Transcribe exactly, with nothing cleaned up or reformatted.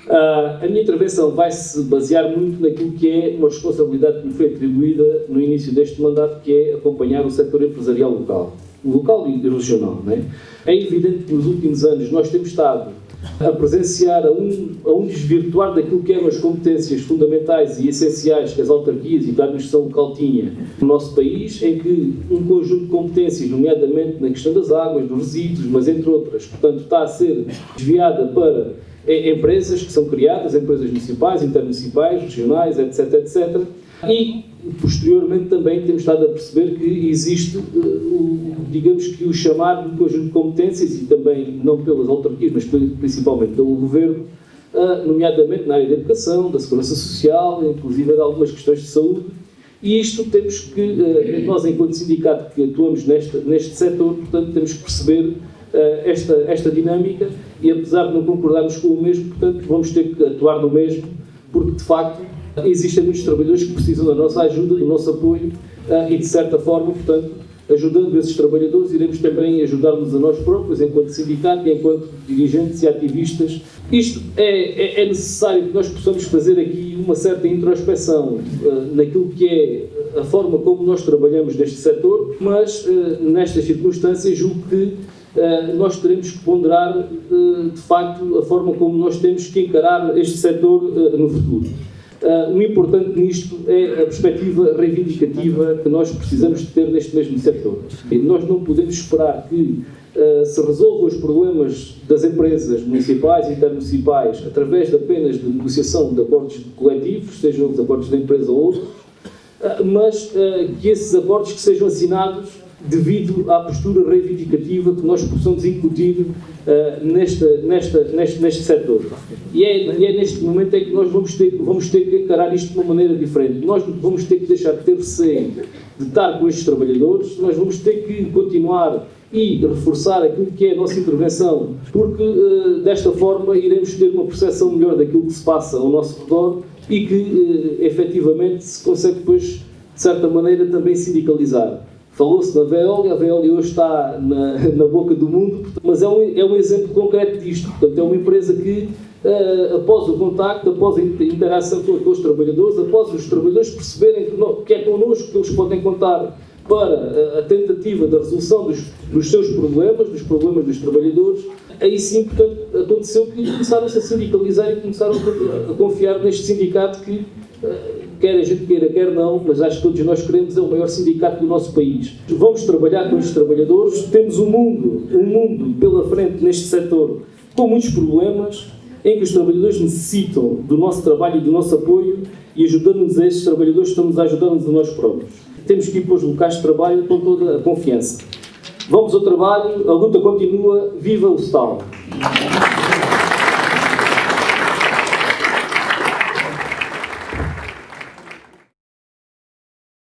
Uh, a minha intervenção vai se basear muito naquilo que é uma responsabilidade que me foi atribuída no início deste mandato, que é acompanhar o setor empresarial local, local e regional. Não é? É evidente que nos últimos anos nós temos estado a presenciar a um, a um desvirtuar daquilo que eram as competências fundamentais e essenciais que as autarquias e que a administração local tinha no nosso país, em que um conjunto de competências, nomeadamente na questão das águas, dos resíduos, mas entre outras, portanto, está a ser desviada para empresas que são criadas, empresas municipais, intermunicipais, regionais, etc, etcétera. E, posteriormente, também temos estado a perceber que existe, digamos que o chamado conjunto de competências, e também não pelas autarquias, mas principalmente pelo Governo, nomeadamente na área da educação, da segurança social, inclusive de algumas questões de saúde. E isto temos que, nós enquanto sindicato que atuamos neste, neste setor, portanto, temos que perceber esta, esta dinâmica e, apesar de não concordarmos com o mesmo, portanto, vamos ter que atuar no mesmo, porque, de facto, existem muitos trabalhadores que precisam da nossa ajuda, do nosso apoio e, de certa forma, portanto, ajudando esses trabalhadores, iremos também ajudar-nos a nós próprios, enquanto sindicato e enquanto dirigentes e ativistas. Isto é, é, é necessário que nós possamos fazer aqui uma certa introspeção uh, naquilo que é a forma como nós trabalhamos neste setor, mas, uh, nestas circunstâncias, julgo que Uh, nós teremos que ponderar, uh, de facto, a forma como nós temos que encarar este setor uh, no futuro. Uh, o importante nisto é a perspectiva reivindicativa que nós precisamos de ter neste mesmo setor. E nós não podemos esperar que uh, se resolvam os problemas das empresas municipais e intermunicipais através de apenas de negociação de acordos coletivos, sejam os acordos da empresa ou outros, uh, mas uh, que esses acordos que sejam assinados devido à postura reivindicativa que nós possamos incutir uh, nesta, nesta, neste, neste setor. E é, e é neste momento é que nós vamos ter, vamos ter que encarar isto de uma maneira diferente. Nós vamos ter que deixar de ter receio de estar com estes trabalhadores, nós vamos ter que continuar e reforçar aquilo que é a nossa intervenção, porque uh, desta forma iremos ter uma percepção melhor daquilo que se passa ao nosso redor e que uh, efetivamente se consegue depois, de certa maneira, também sindicalizar. Falou-se na Veolia, a Veolia hoje está na, na boca do mundo, mas é um, é um exemplo concreto disto. Portanto, é uma empresa que, uh, após o contacto, após a interação com, com os trabalhadores, após os trabalhadores perceberem que, no, que é connosco que eles podem contar para a, a tentativa da resolução dos, dos seus problemas, dos problemas dos trabalhadores, aí sim, portanto, aconteceu que começaram-se a sindicalizar e começaram a, a confiar neste sindicato que, uh, quer a gente queira, quer não, mas acho que todos nós queremos, é o maior sindicato do nosso país. Vamos trabalhar com estes trabalhadores, temos um mundo, um mundo pela frente neste setor com muitos problemas, em que os trabalhadores necessitam do nosso trabalho e do nosso apoio, e ajudando-nos a esses trabalhadores, estamos a ajudar-nos a nós próprios. Temos que ir para os locais de trabalho com toda a confiança. Vamos ao trabalho, a luta continua, viva o S T A L!